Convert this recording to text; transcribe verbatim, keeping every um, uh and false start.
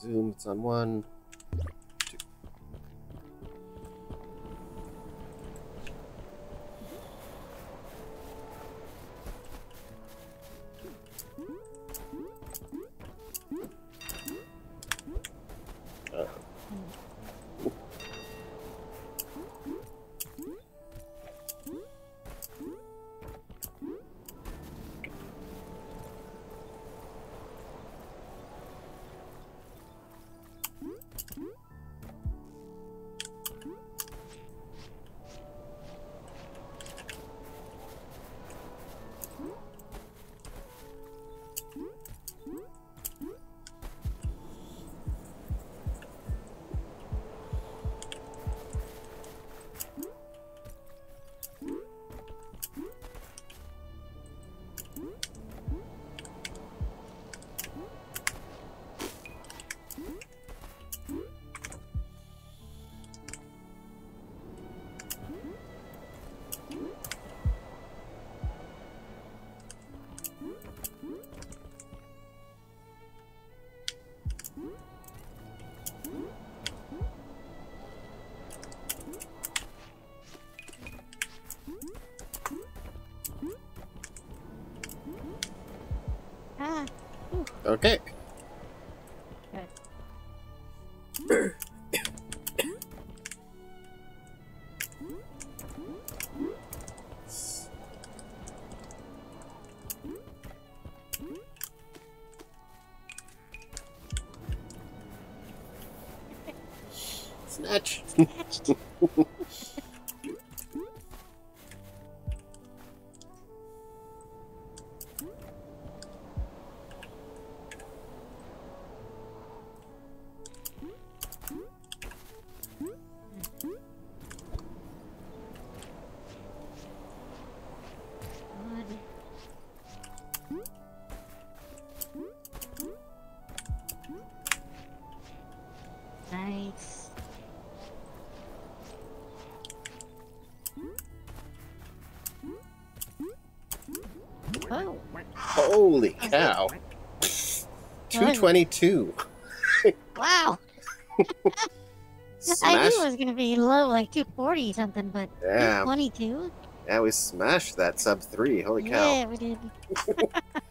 zoom. It's on one. Two. Uh. Ah. Okay. Good. Snatch. Snatched. Nice. Oh. Holy cow. two twenty-two. Wow. I Smash. knew it was gonna be low, like two forty something, but Yeah. two twenty-two? Yeah, we smashed that sub three. Holy cow. Yeah, we did.